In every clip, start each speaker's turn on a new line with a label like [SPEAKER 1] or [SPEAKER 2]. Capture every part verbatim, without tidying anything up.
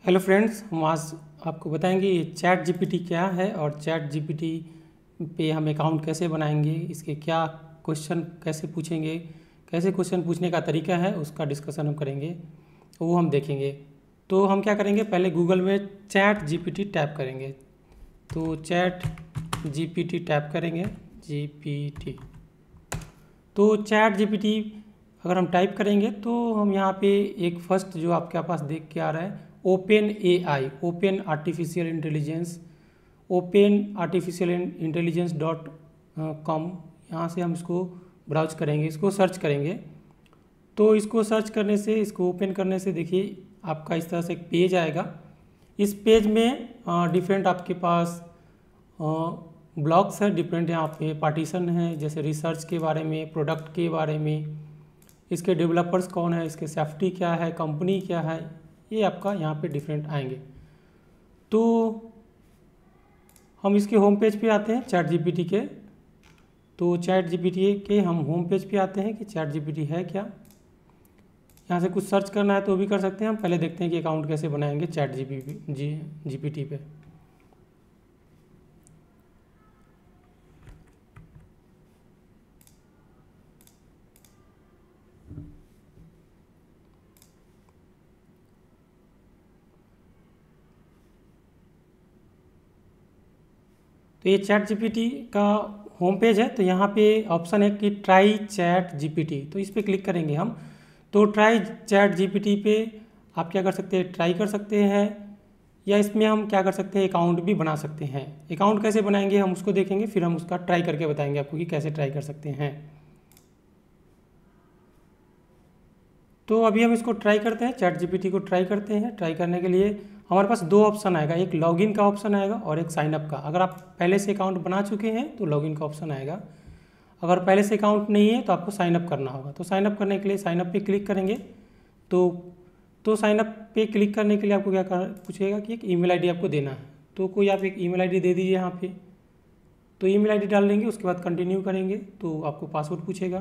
[SPEAKER 1] Hello friends, हम आज आपको बताएंगे ये चैट जीपीटी क्या है और चैट जीपीटी पे हम अकाउंट कैसे बनाएंगे, इसके क्या क्वेश्चन कैसे पूछेंगे, कैसे क्वेश्चन पूछने का तरीका है उसका डिस्कशन हम करेंगे, वो हम देखेंगे। तो हम क्या करेंगे, पहले गूगल में चैट जीपीटी टैप करेंगे। तो चैट जीपीटी टैप करेंगे, जीपीटी। तो चैट जीपीटी अगर हम टाइप करेंगे तो हम यहाँ पे एक फर्स्ट जो आपके पास देख के आ रहा है open A I, open artificial intelligence, open artificial intelligence dot com, यहाँ से हम इसको ब्राउज करेंगे, इसको सर्च करेंगे। तो इसको सर्च करने से, इसको ओपन करने से देखिए आपका इस तरह से एक पेज आएगा। इस पेज में डिफरेंट आपके पास ब्लॉक्स है, डिफरेंट यहाँ पे पार्टीशन है, जैसे रिसर्च के बारे में, प्रोडक्ट के बारे में, इसके डेवलपर्स कौन है, इसके सेफ्टी क्या है, कंपनी क्या है, ये आपका यहाँ पे डिफरेंट आएंगे। तो हम इसके होम पेज पे आते हैं चैट जीपीटी के। तो चैट जीपीटी के हम होम पेज पे आते हैं कि चैट जीपीटी है क्या। यहाँ से कुछ सर्च करना है तो भी कर सकते हैं। हम पहले देखते हैं कि अकाउंट कैसे बनाएंगे चैट जीपीटी जी जीपीटी पे। तो ये चैट जीपीटी का होम पेज है। तो यहाँ पे ऑप्शन है कि ट्राई चैट जीपीटी, तो इस पर क्लिक करेंगे हम। तो ट्राई चैट जीपीटी पे आप क्या कर सकते हैं, ट्राई कर सकते हैं, या इसमें हम क्या कर सकते हैं, अकाउंट भी बना सकते हैं। अकाउंट कैसे बनाएंगे हम उसको देखेंगे, फिर हम उसका ट्राई करके बताएंगे आपको कि कैसे ट्राई कर सकते हैं। तो अभी हम इसको ट्राई करते हैं, चैट जीपीटी को ट्राई करते हैं। ट्राई करने के लिए हमारे पास दो ऑप्शन आएगा, एक लॉगिन का ऑप्शन आएगा और एक साइनअप का। अगर आप पहले से अकाउंट बना चुके हैं तो लॉगिन का ऑप्शन आएगा, अगर पहले से अकाउंट नहीं है तो आपको साइनअप करना होगा। तो साइनअप करने के लिए साइनअप पे क्लिक करेंगे। तो तो साइनअप पे क्लिक करने के लिए आपको क्या कर पूछेगा कि एक ईमेल आईडी आपको देना है। तो कोई आप एक ईमेल आईडी दे दीजिए यहाँ पे। तो ईमेल आईडी डाल देंगे, उसके बाद कंटिन्यू करेंगे तो आपको पासवर्ड पूछेगा।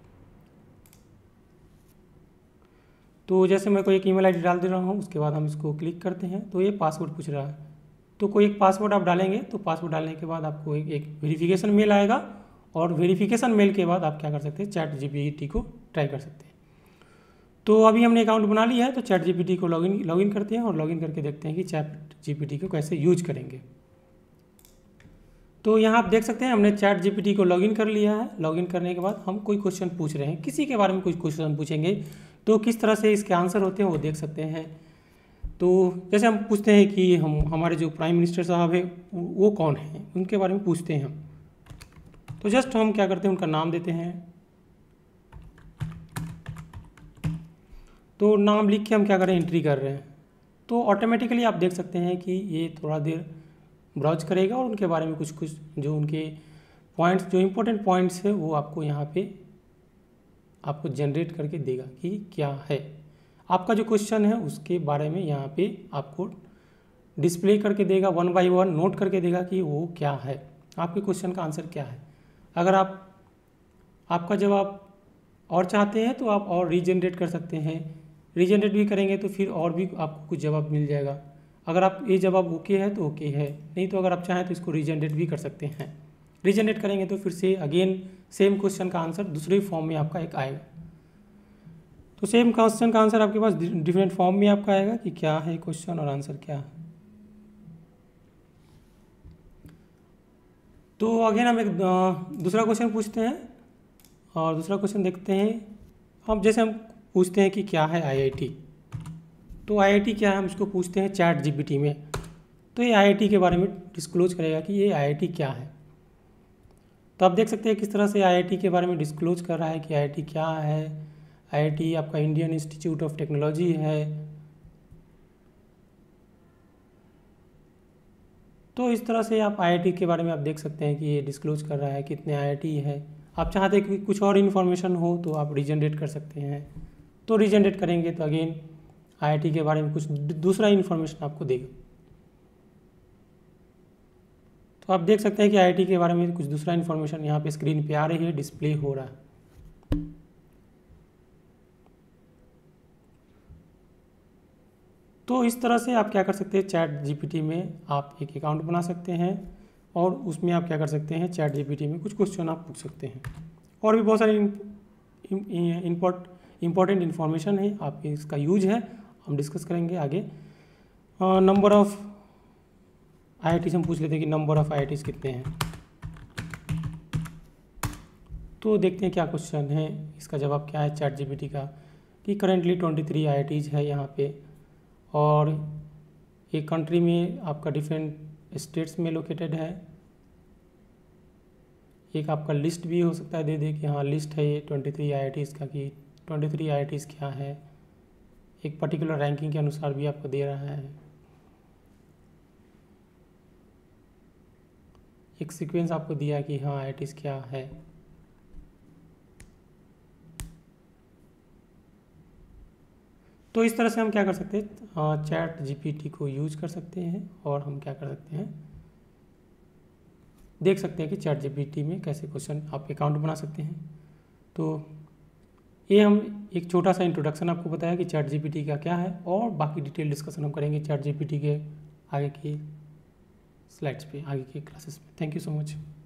[SPEAKER 1] तो जैसे मैं कोई एक ईमेल आईडी डाल दे रहा हूँ, उसके बाद हम इसको क्लिक करते हैं तो ये पासवर्ड पूछ रहा है। तो कोई एक पासवर्ड आप डालेंगे, तो पासवर्ड डालने के बाद आपको एक एक वेरिफिकेशन मेल आएगा, और वेरिफिकेशन मेल के बाद आप क्या कर सकते हैं, चैट जीपीटी को ट्राई कर सकते हैं। तो अभी हमने अकाउंट बना लिया है, तो चैट जीपीटी को लॉगिन लॉगिन करते हैं और लॉगिन करके देखते हैं कि चैट जीपीटी को कैसे यूज करेंगे। तो यहाँ आप देख सकते हैं हमने चैट जीपीटी को लॉगिन कर लिया है। लॉगिन करने के बाद हम कोई क्वेश्चन पूछ रहे हैं, किसी के बारे में कुछ क्वेश्चन पूछेंगे, तो किस तरह से इसके आंसर होते हैं वो देख सकते हैं। तो जैसे हम पूछते हैं कि हम हमारे जो प्राइम मिनिस्टर साहब है वो कौन है, उनके बारे में पूछते हैं हम। तो जस्ट हम क्या करते हैं, उनका नाम देते हैं। तो नाम लिख के हम क्या करें, एंट्री कर रहे हैं। तो ऑटोमेटिकली आप देख सकते हैं कि ये थोड़ा देर ब्राउज करेगा और उनके बारे में कुछ कुछ जो उनके पॉइंट्स, जो इम्पोर्टेंट पॉइंट्स है वो आपको यहाँ पे आपको जनरेट करके देगा कि क्या है। आपका जो क्वेश्चन है उसके बारे में यहाँ पे आपको डिस्प्ले करके देगा, वन बाय वन नोट करके देगा कि वो क्या है, आपके क्वेश्चन का आंसर क्या है। अगर आप आपका जवाब और चाहते हैं तो आप और रीजनरेट कर सकते हैं। रीजनरेट भी करेंगे तो फिर और भी आपको कुछ जवाब मिल जाएगा। अगर आप ये जवाब ओके है तो ओके है, नहीं तो अगर आप चाहें तो इसको रीजनरेट भी कर सकते हैं। रीजनरेट करेंगे तो फिर से अगेन सेम क्वेश्चन का आंसर दूसरे फॉर्म में आपका एक आएगा। तो सेम क्वेश्चन का आंसर आपके पास डिफरेंट फॉर्म में आपका आएगा कि क्या है क्वेश्चन और आंसर क्या है। तो अगेन हम एक दूसरा क्वेश्चन पूछते हैं और दूसरा क्वेश्चन देखते हैं हम। जैसे हम पूछते हैं कि क्या है आईआईटी, तो आईआईटी क्या है हम इसको पूछते हैं चैट जीपीटी में। तो ये आईआईटी के बारे में डिस्क्लोज करेगा कि ये आईआईटी क्या है। तो आप देख सकते हैं किस तरह से आईआईटी के बारे में डिस्क्लोज कर रहा है कि आईआईटी क्या है। आईआईटी आपका इंडियन इंस्टीट्यूट ऑफ टेक्नोलॉजी है। तो इस तरह से आप आईआईटी के बारे में आप देख सकते हैं कि ये डिस्क्लोज कर रहा है कितने आईआईटी है। आप चाहते हैं कि कुछ और इन्फॉर्मेशन हो तो आप रीजनरेट कर सकते हैं। तो रीजनरेट करेंगे तो अगेन आईआईटी के बारे में कुछ दूसरा इन्फॉर्मेशन आपको देगा। तो आप देख सकते हैं कि आईआईटी के बारे में कुछ दूसरा इन्फॉर्मेशन यहाँ पे स्क्रीन पे आ रही है, डिस्प्ले हो रहा है। तो इस तरह से आप क्या कर सकते हैं, चैट जीपीटी में आप एक अकाउंट बना सकते हैं और उसमें आप क्या कर सकते हैं, चैट जीपीटी में कुछ क्वेश्चन आप पूछ सकते हैं। और भी बहुत सारी इम्पोर्ट इम्पॉर्टेंट इन्फॉर्मेशन है, आप इसका यूज है, हम डिस्कस करेंगे आगे। Number of I I Ts हम पूछ लेते हैं कि number of I I Ts कितने हैं। तो देखते हैं क्या क्वेश्चन है, इसका जवाब क्या है चैट जीपीटी का, कि currently twenty three I I Ts है यहाँ पे, और एक कंट्री में आपका डिफरेंट स्टेट्स में लोकेटेड है। एक आपका लिस्ट भी हो सकता है दे दे कि हाँ लिस्ट है ये twenty three I I Ts का, कि twenty three I I Ts क्या है, एक पर्टिकुलर रैंकिंग के अनुसार भी आपको दे रहा है। एक सीक्वेंस आपको दिया कि हाँ आई आई टीज़ क्या है। तो इस तरह से हम क्या कर सकते हैं, हाँ चैट जीपीटी को यूज कर सकते हैं, और हम क्या कर सकते हैं, देख सकते हैं कि चैट जीपीटी में कैसे क्वेश्चन आप अकाउंट बना सकते हैं। तो ये हम एक छोटा सा इंट्रोडक्शन आपको बताया कि चैट जीपीटी का क्या है, और बाकी डिटेल डिस्कशन हम करेंगे चैट जीपीटी के आगे की स्लाइड्स पे, आगे की क्लासेस में। Thank you so much.